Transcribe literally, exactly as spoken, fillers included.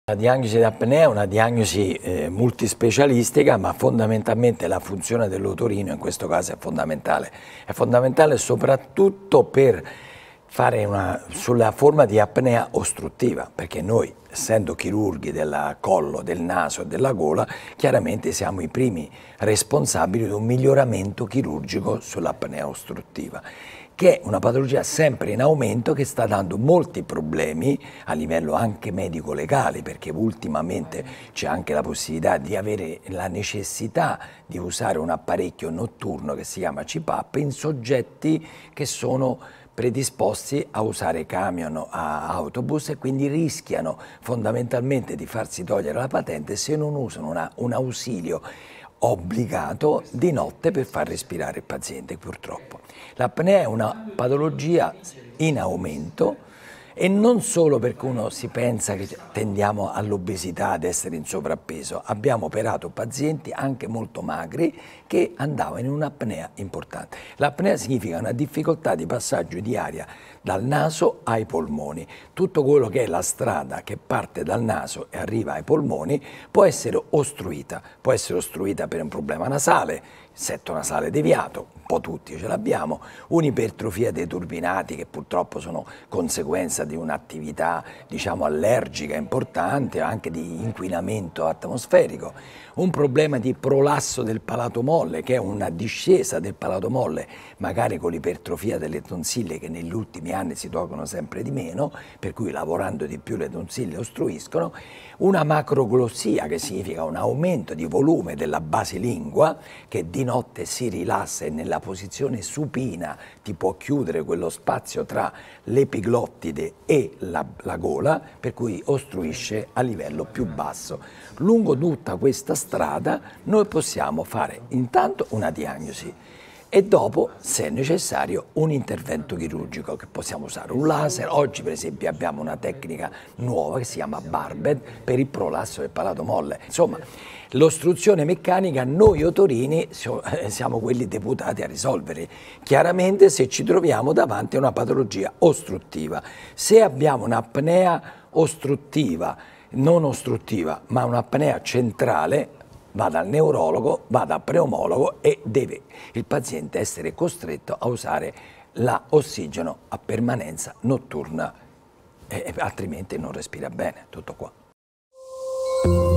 La diagnosi di apnea è una diagnosi eh, multispecialistica, ma fondamentalmente la funzione dell'otorino in questo caso è fondamentale. È fondamentale soprattutto per fare una, sulla forma di apnea ostruttiva, perché noi, essendo chirurghi del collo, del naso e della gola, chiaramente siamo i primi responsabili di un miglioramento chirurgico sull'apnea ostruttiva, che è una patologia sempre in aumento che sta dando molti problemi a livello anche medico-legale, perché ultimamente c'è anche la possibilità di avere la necessità di usare un apparecchio notturno che si chiama C PAP in soggetti che sono predisposti a usare camion, a autobus, e quindi rischiano fondamentalmente di farsi togliere la patente se non usano una, un ausilio obbligato di notte per far respirare il paziente, purtroppo. L'apnea è una patologia in aumento, e non solo perché uno si pensa che tendiamo all'obesità, ad essere in sovrappeso. Abbiamo operato pazienti anche molto magri che andavano in un'apnea importante. L'apnea significa una difficoltà di passaggio di aria dal naso ai polmoni. Tutto quello che è la strada che parte dal naso e arriva ai polmoni può essere ostruita. Può essere ostruita per un problema nasale, setto nasale deviato, un po' tutti ce l'abbiamo, un'ipertrofia dei turbinati che purtroppo sono conseguenza di un'attività, diciamo, allergica importante, anche di inquinamento atmosferico, un problema di prolasso del palato molle, che è una discesa del palato molle, magari con l'ipertrofia delle tonsille che negli ultimi anni si tolgono sempre di meno, per cui lavorando di più le tonsille ostruiscono, una macroglossia, che significa un aumento di volume della base lingua, che di notte si rilassa e nella posizione supina ti può chiudere quello spazio tra l'epiglottide e la, la gola, per cui ostruisce a livello più basso. Lungo tutta questa strada noi possiamo fare intanto una diagnosi e dopo, se è necessario, un intervento chirurgico, che possiamo usare un laser. Oggi per esempio abbiamo una tecnica nuova che si chiama Barbed per il prolasso del palato molle. Insomma, l'ostruzione meccanica noi otorini siamo quelli deputati a risolvere, chiaramente se ci troviamo davanti a una patologia ostruttiva. Se abbiamo un'apnea ostruttiva, non ostruttiva, ma un'apnea centrale, va dal neurologo, va dal pneumologo e deve il paziente essere costretto a usare l'ossigeno a permanenza notturna, eh, altrimenti non respira bene. Tutto qua.